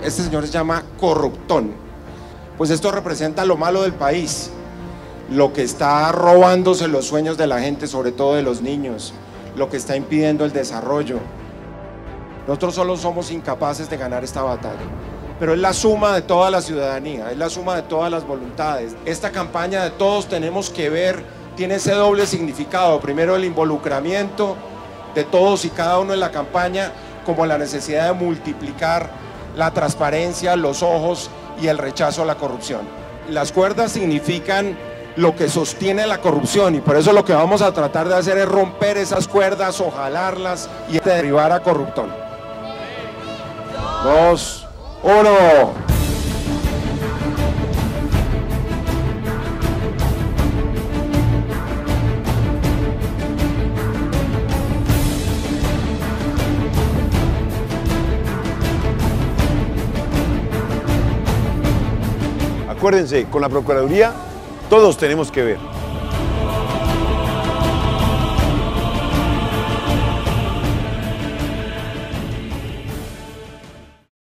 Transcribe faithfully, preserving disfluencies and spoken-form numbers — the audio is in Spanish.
Este señor se llama corruptón. Pues esto representa lo malo del país, lo que está robándose los sueños de la gente, sobre todo de los niños, lo que está impidiendo el desarrollo. Nosotros solo somos incapaces de ganar esta batalla, pero es la suma de toda la ciudadanía, es la suma de todas las voluntades. Esta campaña de todos tenemos que ver, tiene ese doble significado. Primero, el involucramiento de todos y cada uno en la campaña, como la necesidad de multiplicar la transparencia, los ojos y el rechazo a la corrupción. Las cuerdas significan lo que sostiene la corrupción, y por eso lo que vamos a tratar de hacer es romper esas cuerdas o jalarlas y derribar a corruptón. Dos, uno. Acuérdense, con la Procuraduría todos tenemos que ver.